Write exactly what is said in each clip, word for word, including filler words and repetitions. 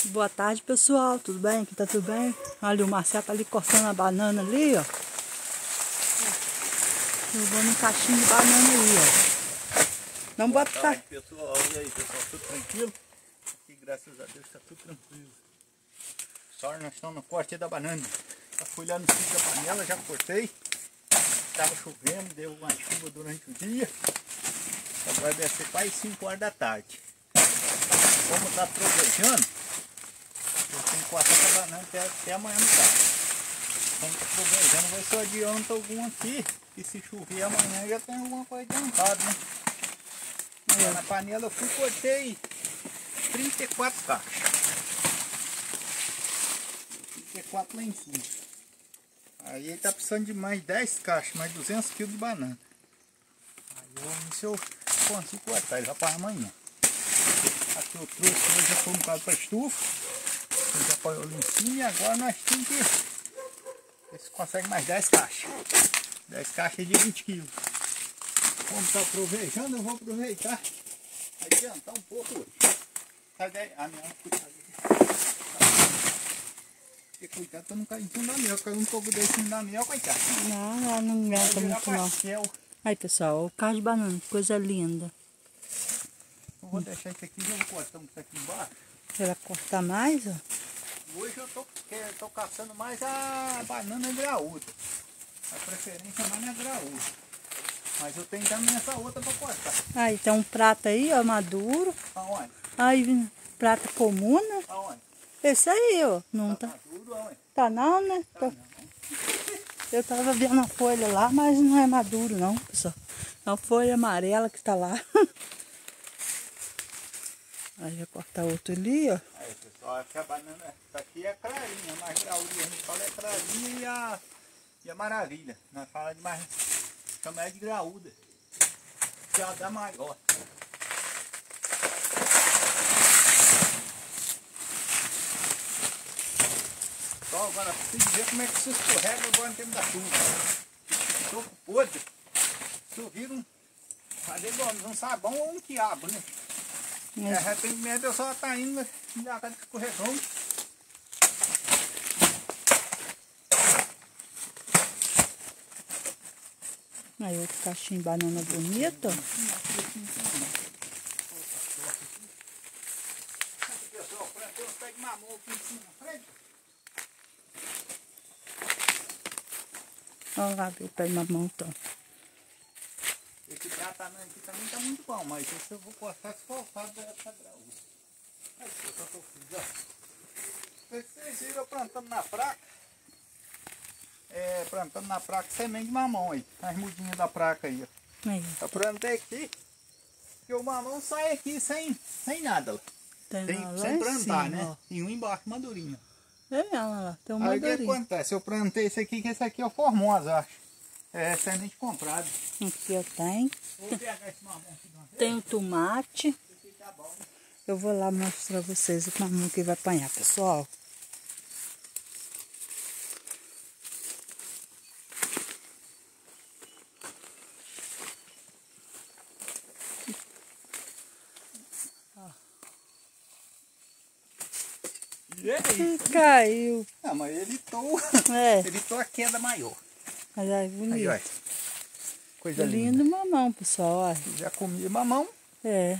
Boa tarde, pessoal, tudo bem? Aqui tá tudo bem? Olha, o Marcelo tá ali cortando a banana ali, ó. Eu vou no caixinho de banana aí, ó. Não bota... Boa tarde, pessoal. E aí, pessoal, tudo tranquilo? Aqui, graças a Deus, tá tudo tranquilo. Só nós estamos no corte da banana. Já fui lá no sítio da panela, já cortei. Tava chovendo, deu uma chuva durante o dia. Agora deve ser quase cinco horas da tarde. Como tá trovejando, eu tenho que cortar essa banana até, até amanhã no carro. Como tá trovejando, vai só adianta algum aqui. E se chover amanhã já tem alguma coisa adiantada, né? É. Na panela eu fui e cortei trinta e quatro caixas. trinta e quatro lá em cima. Aí ele tá precisando de mais dez caixas, mais duzentos quilos de banana. Aí eu vou ver se eu consigo cortar, ele vai para amanhã. Aqui eu trouxe, eu já foi um bocado para estufa. Eu já apoiou ali em cima e agora nós temos que ver se consegue mais dez caixas. dez caixas de vinte quilos. Como está aproveitando, eu vou aproveitar adiantar um pouco hoje. Cadê a minha cuidado? Porque cuidado para não cair em cima da minha, porque eu não estou com em cima da minha, coitado. Não, não, não aguenta muito não. Aí, pessoal, o carro de banana, coisa linda. Eu vou deixar isso aqui, já vou cortar isso aqui embaixo. Você vai cortar mais, ó? Hoje eu tô, tô caçando mais a banana graúda. A preferência mais é graúda. Mas eu tenho também essa outra para cortar. Aí tem um prato aí, ó, maduro. Aonde? Aí, prata comum, né? Aonde? Esse aí, ó. Não tá. Tá maduro, aonde? Tá não, né? Tá Tô... não. Eu tava vendo a folha lá, mas não é maduro não, pessoal. É uma folha amarela que tá lá. Aí vai cortar outro ali, ó. Aí, pessoal, aqui a banana, essa aqui é clarinha, mais graúda. A gente fala é clarinha e a, e a maravilha. Nós falamos de mais, chama é de graúda. Que é a da maior. Só agora preciso ver como é que se escorrega agora no tempo da chuva. Estou podre. Isso vira um, fazer igual um sabão ou um quiabo, né? De é. repente eu só tá indo já tá escorregando. Aí outro caixinho de banana bonito. Aqui, pessoal, plantei uns pés de mamão aqui em cima na frente. Olha lá, o pé de mamão, então. Esse tratamento aqui também tá muito bom, mas esse eu vou cortar esfoltado dessa graúda. Aí, pessoal, que eu fiz, ó. Vocês viram eu plantando na praca. É, plantando na praca semente de mamão aí. As mudinhas da praca aí, ó. Aí. Eu plantei aqui. Que o mamão sai aqui sem, sem nada, ó. Tem sem, lá sem plantar, cima, né? ó. E um embaixo, madurinho. É, olha lá, tem um Aí o que madurinho. acontece? Eu plantei esse aqui, que esse aqui é o Formosa, acho. É semente comprada. Aqui eu tenho. Vou pegar esse mamão aqui de uma vez. Tem o tomate. Esse aqui tá bom. Eu vou lá mostrar pra vocês o mamão que vai apanhar, pessoal. E é isso. Caiu. Ah, mas ele tô, É. ele tô a queda maior. Mas aí, bonito. Aí, olha. Coisa Lindo linda. mamão, pessoal, olha. Já comi mamão. É.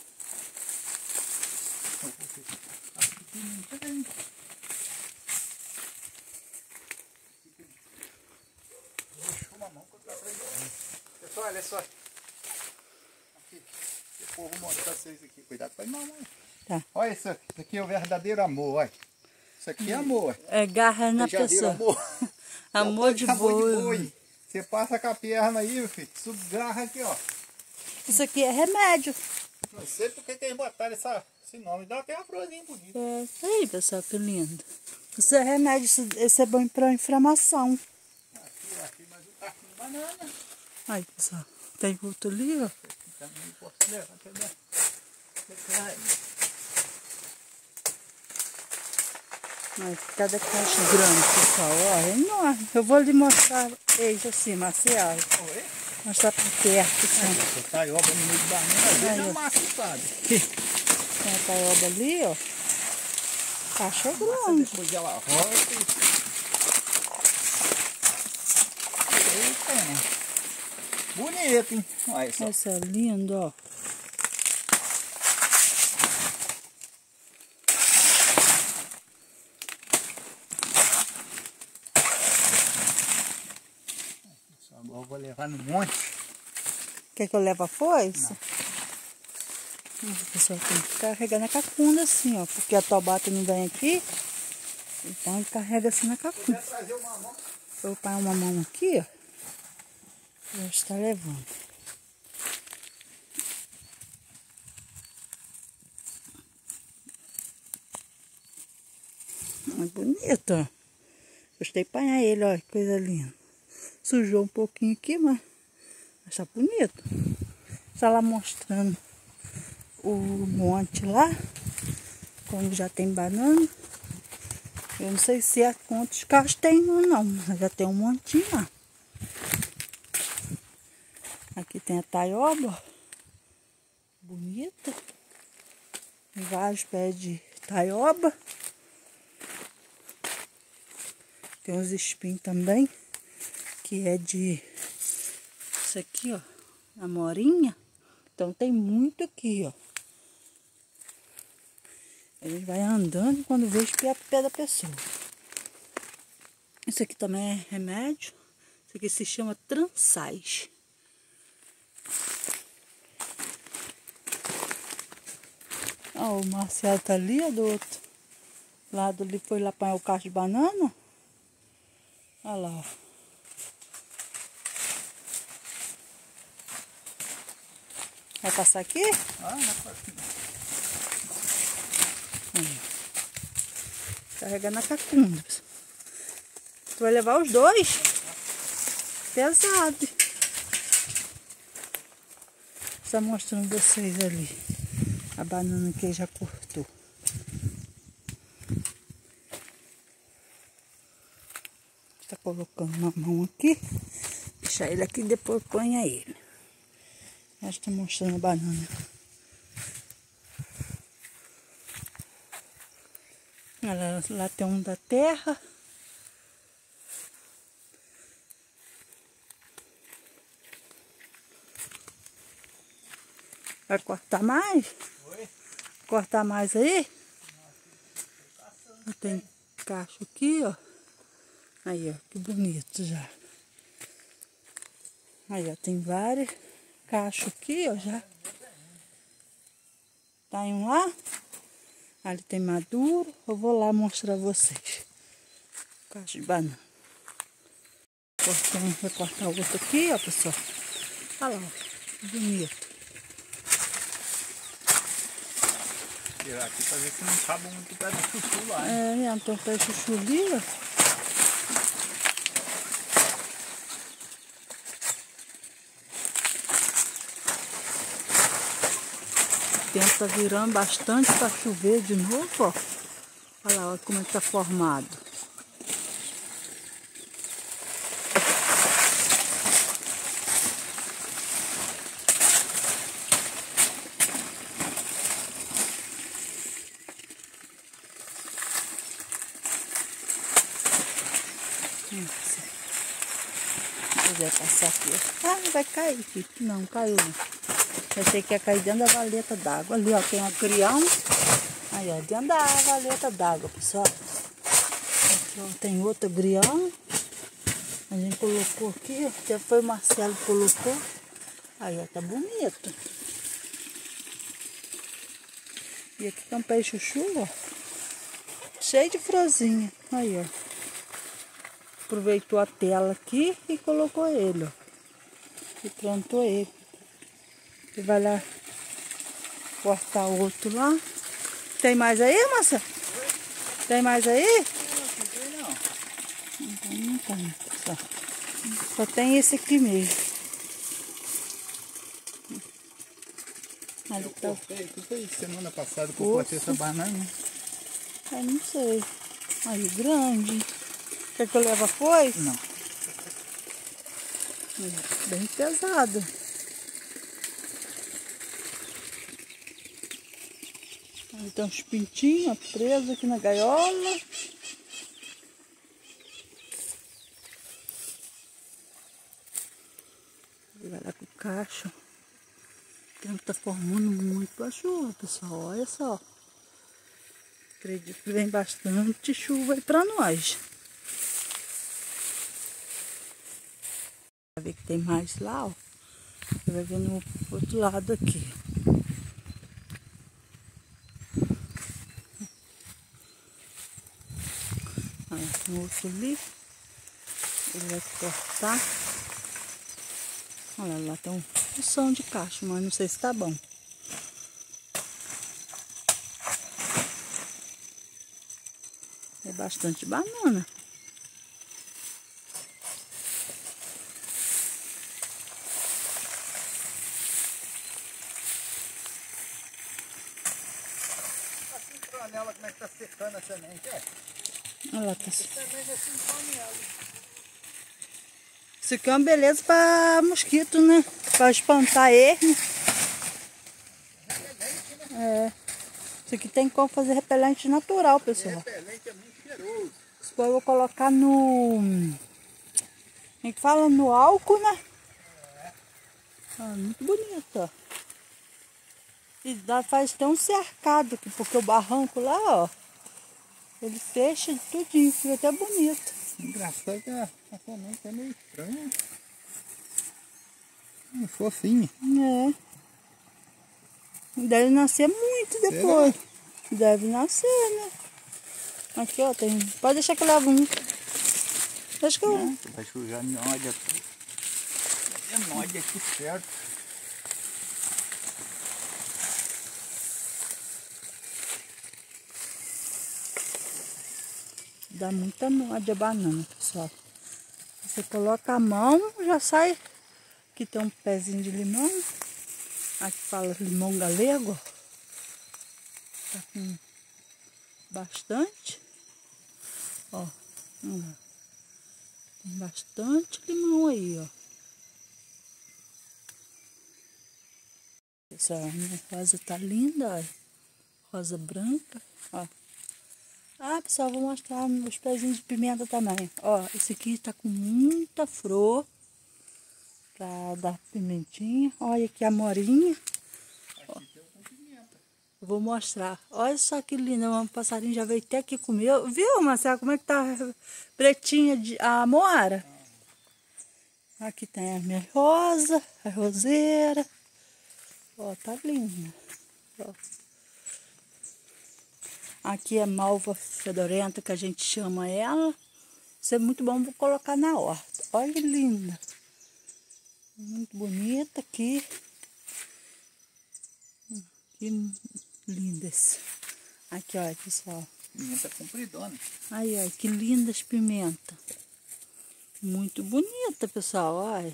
Pessoal, olha só. Aqui. Eu vou mostrar vocês aqui. Cuidado com a mamão. Tá. Olha isso aqui. Isso aqui é o verdadeiro amor, olha. Isso aqui é amor. É garra na Vocês já viram pessoa. amor? Amor de boi. Você passa com a perna aí, meu filho. Sugarra aqui, ó. Isso aqui é remédio. Não sei porque que eles botaram essa, esse nome. Dá até uma florzinha bonita. É isso aí, pessoal, que lindo. Isso é remédio, isso, esse é bom para inflamação. Aqui, aqui, mais um caquinho de banana. Aí, pessoal, tem outro ali, ó. Aqui também posso levar, entendeu? Mas cada caixa grande, pessoal, ó, é enorme. Eu vou lhe mostrar eles assim, Marcelo. Oi? Mostrar por perto, assim. Essa taioba no meio de banana, às vezes é uma assustada. Tem a taioba ali, ó. Caixa grande. Depois ela volta e... Eita, bonito, hein? Olha só. Essa é linda, ó. Agora eu vou levar no monte. Quer que eu leve a foice? Não. O pessoal tem que carregar na cacunda assim, ó. Porque a tobata não vem aqui. Então ele carrega assim na cacunda. Trazer uma mão. Vou pôr uma mão aqui, ó. Já está levando. Muito bonito, ó. Gostei de apanhar ele, ó. Que coisa linda. Sujou um pouquinho aqui, mas está bonito. Está lá mostrando o monte lá. Como já tem banana. Eu não sei se é quantos carros tem ou não, mas já tem um montinho lá. Aqui tem a taioba. Bonita. Tem vários pés de taioba. Tem uns espinhos também. Que é de... Isso aqui, ó. Amorinha. Então tem muito aqui, ó. A gente vai andando quando vê espinha pro pé da pessoa. Isso aqui também é remédio. Isso aqui se chama Transais. Ó, o Marcelo tá ali, ó, do outro lado ali, foi lá apanhar o cacho de banana. Olha lá, ó. Vai passar aqui? Ah, não pode. Hum. Carregando na cacunda. Tu vai levar os dois? Pesado. Está mostrando vocês ali a banana que ele já cortou. Está colocando uma mão aqui. Deixa ele aqui e depois ponha ele. Já está mostrando a banana. Lá, lá tem um da terra. Vai cortar mais? Oi? Cortar mais aí? Tem cacho aqui, ó. Aí, ó, que bonito já. Aí, ó, tem vários cachos aqui, ó, já. Tá em um lá. Ali tem maduro. Eu vou lá mostrar a vocês. Cacho de banana. Cortando, vou cortar o outro aqui, ó, pessoal. Olha lá, ó, que bonito. Tirar aqui pra ver se não acaba muito pé do chuchu lá, hein? É, minha, tem um pé de chuchu ali, ó. O tempo tá virando bastante para chover de novo, ó. Olha lá, olha como é que tá formado. Se quiser passar aqui. Ah, vai cair aqui. Não, caiu não. Achei que ia cair dentro da valeta d'água. Ali, ó, tem um crião. Aí, ó, dentro da valeta d'água, pessoal. Aqui, ó, tem outro grião. A gente colocou aqui, ó. Até foi o Marcelo que colocou. Aí, ó, tá bonito. E aqui tem um pé de chuchu, ó. Cheio de frozinha. Aí, ó. Aproveitou a tela aqui e colocou ele, ó. E plantou ele. E vai lá cortar o outro lá. Tem mais aí, moça? Tem mais aí? Não, não tem não. Então não tem, pessoal. Só tem esse aqui mesmo. Ali Eu tá. cortei, que foi semana passada que eu Osso. cortei essa banana. Eu não sei. Aí, grande. Quer que eu leve a foice? Não. Bem pesado. Aí tem uns pintinhos presos aqui na gaiola. Ele vai lá com o cacho. O tempo tá formando muito pra chuva, pessoal. Olha só. Acredito que vem bastante chuva aí pra nós. Vai ver que tem mais lá, ó. Você vai ver no outro lado aqui. Olha, no outro ali. Ele vai cortar. Olha lá, tem um porção de cacho, mas não sei se tá bom. É bastante banana. Assim, panela, como é que tá secando a semente, é? Olha lá, tá. Semente assim, panela. Isso aqui é uma beleza para mosquito, né? Para espantar ele. É. Isso aqui tem como fazer repelente natural, pessoal. Repelente é muito cheiroso. Isso eu vou colocar no... Como é que fala? No álcool, né? É. Ah, muito bonito, ó. E dá, faz até um cercado aqui, porque o barranco lá, ó, ele fecha tudinho, fica até bonito. Engraçado que a, a semente é meio estranha. Hum, fofinha. É. Deve nascer muito depois. Será? Deve nascer, né? Aqui, ó, tem... Pode deixar que eu levo um. Deixa que eu... Não, vai sujar nódia. É nódia aqui perto. Dá muita nódia a banana, pessoal. Você coloca a mão, já sai. Aqui tem um pezinho de limão. Aqui fala limão galego. Tá com bastante. Ó, hum, tem bastante limão aí, ó. Pessoal, a minha rosa tá linda, ó. Rosa branca, ó. Ah, pessoal, vou mostrar os pezinhos de pimenta também. Ó, esse aqui tá com muita flor pra dar pimentinha. Olha aqui a morinha. Ó, eu vou mostrar. Olha só que linda, um passarinho já veio até aqui comer. Viu, Marcelo, como é que tá pretinha de, a moara? Aqui tem a minha rosa, a roseira. Ó, tá linda. Ó. Aqui é malva fedorenta, que a gente chama ela. Isso é muito bom, vou colocar na horta. Olha que linda. Muito bonita aqui. Que lindas. Aqui, olha, pessoal. Pimenta compridona. Aí, olha, que lindas pimentas. Muito bonita, pessoal, olha.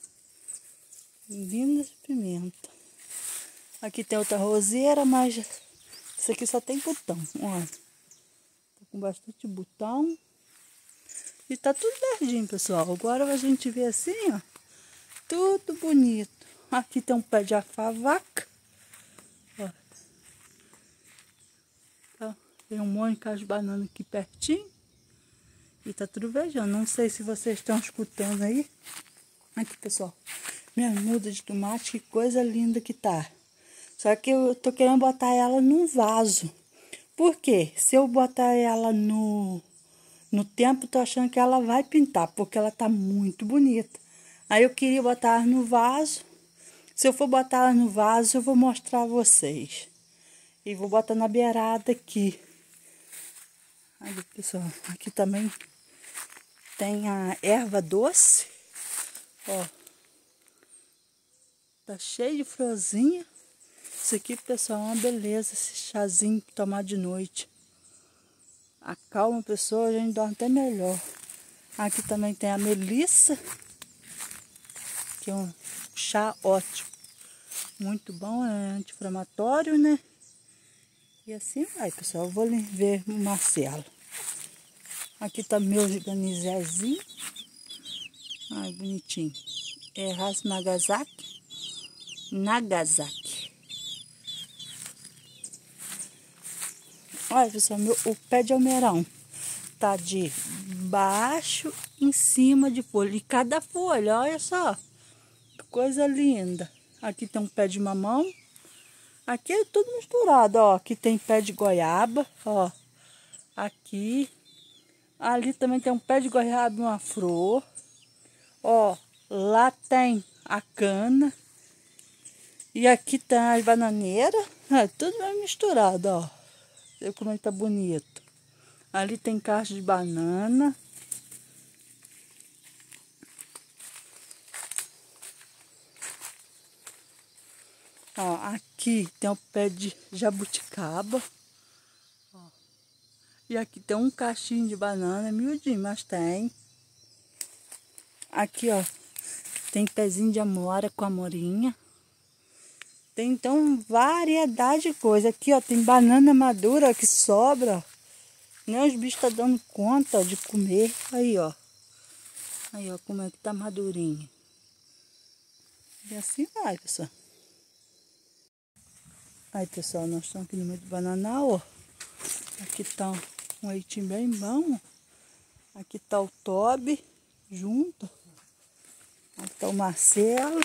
Lindas pimentas. Aqui tem outra roseira, mas isso aqui só tem botão, olha. Tá com bastante botão. E tá tudo verdinho, pessoal. Agora a gente vê assim, ó. Tudo bonito. Aqui tem um pé de afavaca. Ó. Tá. Tem um monte de cacho de banana aqui pertinho. E tá tudo verdinho. Não sei se vocês estão escutando aí. Aqui, pessoal. Minha muda de tomate, que coisa linda que tá. Só que eu tô querendo botar ela num vaso. Por quê? Se eu botar ela no, no tempo, tô achando que ela vai pintar, porque ela tá muito bonita. Aí eu queria botar ela no vaso. Se eu for botar ela no vaso, eu vou mostrar a vocês. E vou botar na beirada aqui. Aí, pessoal, aqui também tem a erva doce. Ó. Tá cheio de florzinha. Isso aqui, pessoal, é uma beleza, esse chazinho tomar de noite. Acalma a pessoa, a gente dorme até melhor. Aqui também tem a melissa, que é um chá ótimo. Muito bom, é anti-inflamatório, né? E assim vai, pessoal. Eu vou ver o Marcelo. Aqui tá meu organizezinho. Ai, bonitinho. É raça Nagasaki. Nagasaki. Olha, pessoal, meu, o pé de almeirão tá de baixo em cima de folha. E cada folha, olha só. Que coisa linda. Aqui tem um pé de mamão. Aqui é tudo misturado, ó. Aqui tem pé de goiaba, ó. Aqui. Ali também tem um pé de goiaba e uma flor. Ó, lá tem a cana. E aqui tem as bananeiras. É tudo bem misturado, ó. Olha como é que tá bonito. Ali tem caixa de banana. Ó, aqui tem o pé de jabuticaba. Ó. E aqui tem um cachinho de banana, miudinho, mas tem. Aqui, ó, tem pezinho de amora com amorinha. Tem, então, variedade de coisa. Aqui, ó, tem banana madura que sobra. Nem os bichos estão dando conta de comer. Aí, ó. Aí, ó, como é que tá madurinho. E assim vai, pessoal. Aí, pessoal, nós estamos aqui no meio do bananal, ó. Aqui tá um leitinho bem bom. Aqui tá o Toby junto. Aqui tá o Marcelo.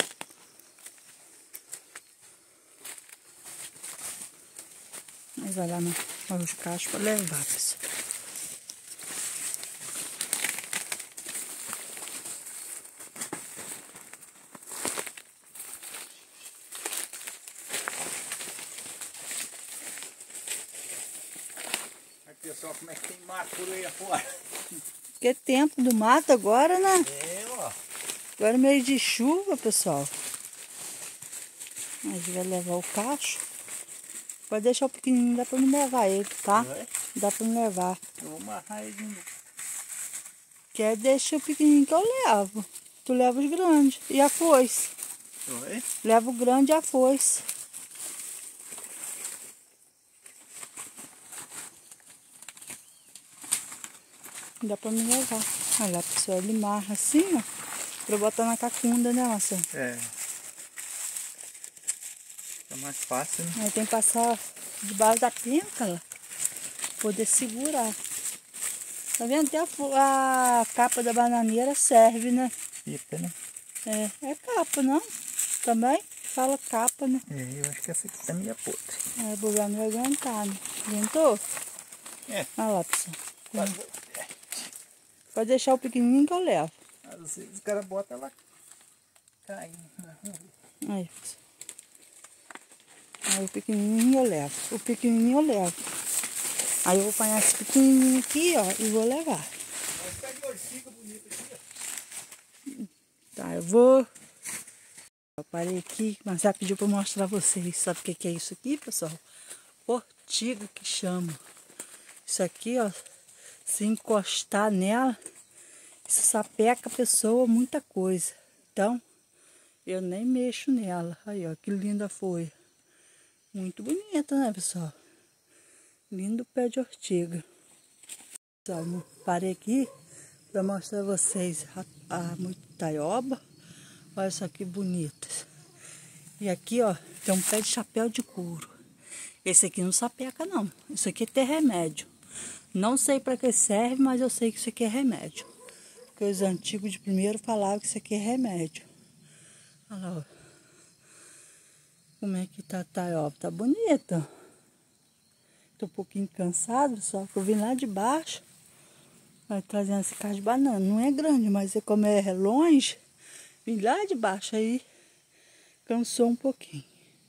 Aí vai lá no, nos cachos para levar, pessoal. Aí, pessoal, como é que tem mato por aí afora? Que tempo do mato agora, né? É, ó. Agora é mês de chuva, pessoal. A gente vai levar o cacho. Pode deixar o pequenininho, dá pra me levar ele, tá? É? Dá pra me levar. Eu vou amarrar ele de novo. Quer deixar o pequenininho que eu levo. Tu leva os grandes. E a foice. Oi? Leva o grande e a foice. Dá pra me levar. Olha lá, pessoal, ele marra assim, ó. Pra botar na cacunda, né, Marcelo? É. Fica mais fácil, né? Aí tem que passar debaixo da penca, lá. Poder segurar. Tá vendo? Até a, a capa da bananeira serve, né? Fica, né? É, é capa, não? Também? Fala capa, né? É, eu acho que essa aqui tá meio podre. É, o bobão não vai aguentar, né? Aguentou? É. Olha lá, pessoal. Quase. Pode deixar o pequenininho que eu levo. Às vezes os caras botam ela caindo na rua. Aí, pessoal. Aí o pequenininho eu levo. O pequenininho eu levo. Aí eu vou apanhar esse pequenininho aqui, ó, e vou levar. Mas tá de ortiga bonita aqui, ó. Tá, eu vou... Eu parei aqui, mas já pediu pra eu mostrar pra vocês. Sabe o que que é isso aqui, pessoal? Ortiga que chama. Isso aqui, ó, se encostar nela, isso sapeca a pessoa muita coisa. Então, eu nem mexo nela. Aí, ó, que linda foi. Muito bonita, né, pessoal? Lindo pé de ortiga. Pessoal, parei aqui para mostrar a vocês a, a muitaioba. Olha só que bonitas. E aqui, ó, tem um pé de chapéu de couro. Esse aqui não sapeca, não. Isso aqui tem remédio. Não sei para que serve, mas eu sei que isso aqui é remédio. Porque os antigos de primeiro falavam que isso aqui é remédio. Olha lá, ó. Como é que tá a taioba? Tá bonita. Tô um pouquinho cansado, só que eu vim lá de baixo. Vai trazendo esse cacho de banana. Não é grande, mas é como é longe, vim lá de baixo aí. Cansou um pouquinho.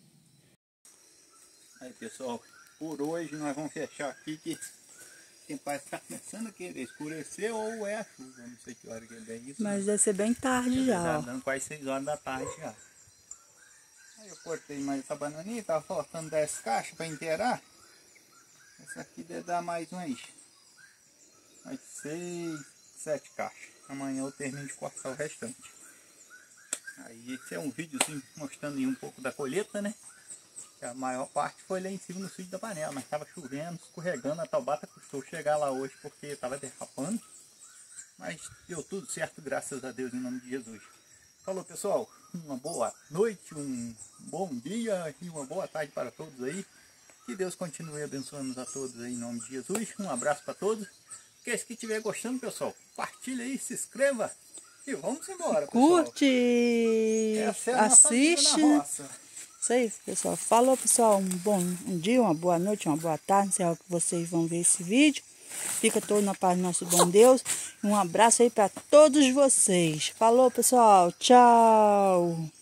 Aí, pessoal, por hoje nós vamos fechar aqui que tem parece que tá começando a querer escurecer ou é a chuva. Não sei que hora que é isso. Mas deve ser bem tarde já, Tá ó. dando quase seis horas da tarde já. Aí eu cortei mais essa bananinha, tava faltando dez caixas para inteirar. Essa aqui deve dar mais umas, umas seis, sete caixas. Amanhã eu termino de cortar o restante. Aí esse é um videozinho mostrando aí um pouco da colheita, né? A maior parte foi lá em cima no sítio da panela, mas estava chovendo, escorregando, a Taubata custou chegar lá hoje porque estava derrapando. Mas deu tudo certo, graças a Deus, em nome de Jesus. Falou, pessoal, uma boa noite, um bom dia e uma boa tarde para todos aí. Que Deus continue abençoando a todos aí em nome de Jesus. Um abraço para todos. Aqueles que estiver gostando, pessoal, compartilha aí, se inscreva e vamos embora, pessoal. Curte, Essa é a nossa vida assiste. na roça. Isso aí, pessoal. Falou, pessoal. Um bom um dia, uma boa noite, uma boa tarde. Não sei a hora que vocês vão ver esse vídeo. Fica todo na paz do nosso bom Deus. Um abraço aí para todos vocês. Falou, pessoal. Tchau.